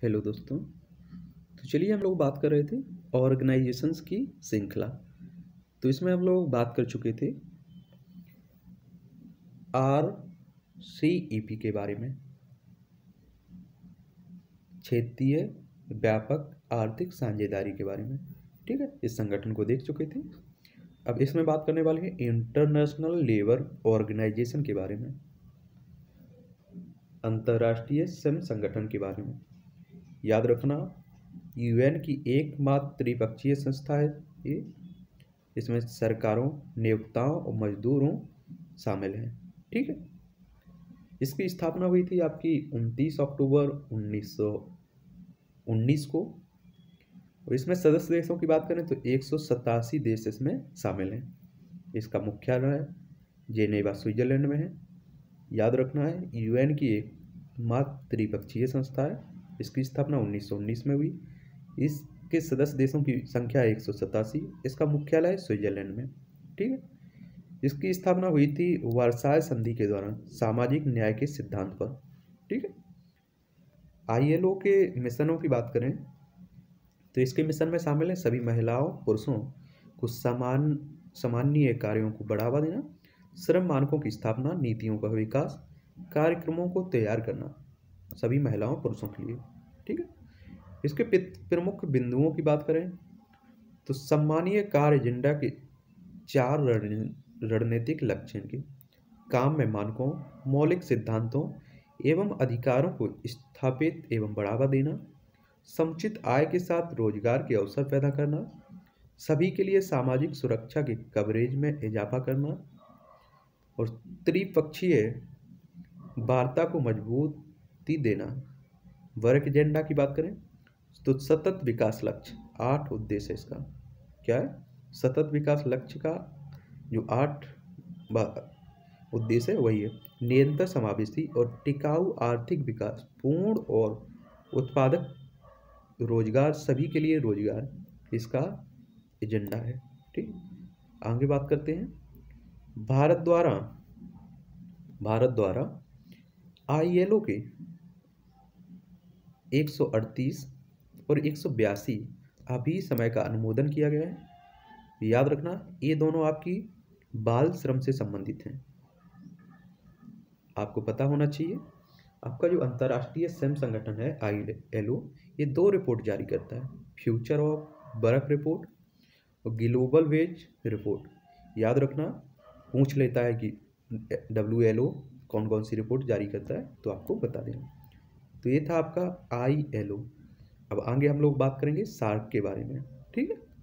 Hello दोस्तों। तो चलिए हम लोग बात कर रहे थे ऑर्गेनाइजेशंस की श्रृंखला। तो इसमें हम लोग बात कर चुके थे RCEP के बारे में, क्षेत्रीय व्यापक आर्थिक साझेदारी के बारे में। ठीक है, इस संगठन को देख चुके थे। अब इसमें बात करने वाले हैं इंटरनेशनल लेबर ऑर्गेनाइजेशन के बारे में, अंतर्राष्ट्रीय श्रम संगठन के बारे में। याद रखना, UN की एकमात्र त्रिपक्षीय संस्था है ये। इसमें सरकारों, नियोक्ताओं और मजदूरों शामिल हैं। ठीक है, इसकी स्थापना हुई थी आपकी 29 अक्टूबर 1919 को। और इसमें सदस्य देशों की बात करें तो 187 देश इसमें शामिल हैं। इसका मुख्यालय जेनेवा, स्विट्जरलैंड में है। याद रखना है, UN की एक मात्र त्रिपक्षीय संस्था है। इसकी स्थापना 1919 में हुई। इसके सदस्य देशों की संख्या 187। इसका मुख्यालय है स्विट्जरलैंड में। ठीक है, इसकी स्थापना हुई थी वर्साय संधि के दौरान सामाजिक न्याय के सिद्धांत पर। ठीक है, ILO के मिशनों की बात करें तो इसके मिशन में शामिल है सभी महिलाओं पुरुषों को सामान्य कार्यों को बढ़ावा देना, श्रम मानकों की स्थापना, नीतियों का विकास, कार्यक्रमों को तैयार करना सभी महिलाओं पुरुषों के लिए। ठीक है, इसके प्रमुख बिंदुओं की बात करें तो सम्मानीय कार्य एजेंडा के 4 रणनीतिक लक्ष्य के काम में मानकों, मौलिक सिद्धांतों एवं अधिकारों को स्थापित एवं बढ़ावा देना, समुचित आय के साथ रोजगार के अवसर पैदा करना, सभी के लिए सामाजिक सुरक्षा के कवरेज में इजाफा करना और त्रिपक्षीय वार्ता को मजबूती देना। वर्क एजेंडा की बात करें तो सतत विकास लक्ष्य 8 उद्देश्य इसका क्या है? सतत विकास लक्ष्य का जो 8 उद्देश्य है वही है निरंतर समावेशी और टिकाऊ आर्थिक विकास, पूर्ण और उत्पादक रोजगार, सभी के लिए रोजगार, इसका एजेंडा है। ठीक, आगे बात करते हैं भारत द्वारा ILO के 138 और 182 अभी समय का अनुमोदन किया गया है। याद रखना, ये दोनों आपकी बाल श्रम से संबंधित हैं। आपको पता होना चाहिए, आपका जो अंतर्राष्ट्रीय श्रम संगठन है ILO, ये 2 रिपोर्ट जारी करता है, फ्यूचर ऑफ वर्क रिपोर्ट और ग्लोबल वेज रिपोर्ट। याद रखना, पूछ लेता है कि WLO कौन कौन सी रिपोर्ट जारी करता है, तो आपको बता देना। तो ये था आपका ILO। अब आगे हम लोग बात करेंगे सार्क के बारे में। ठीक है,